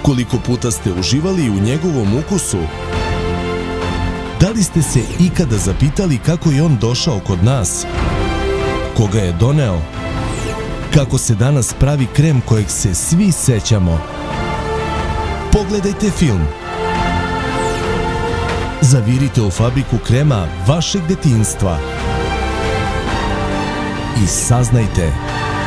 Koliko puta ste uživali u njegovom ukusu? Da li ste se ikada zapitali kako je on došao kod nas? Ko ga je doneo? Kako se danas pravi krem kojeg se svi sećamo? Pogledajte film. Zavirite u fabriku krema vašeg detinjstva i saznajte